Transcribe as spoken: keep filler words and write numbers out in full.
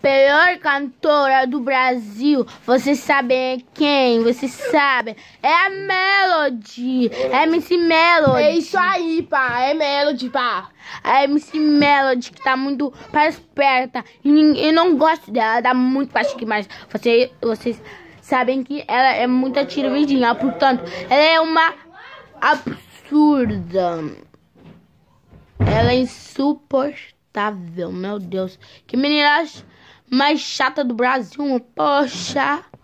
pior cantora do Brasil, vocês sabem quem? Vocês sabem? É a Melody. É a M C Melody. É isso aí, pá. É Melody, pá. A M C Melody, que tá muito para esperta. E ninguém, eu não gosto dela, ela dá muito pra chique, mas vocês, vocês sabem que ela é muito atiradinha. Portanto, ela é uma absurda. Ela é insuportável, meu Deus. Que menina mais chata do Brasil, poxa.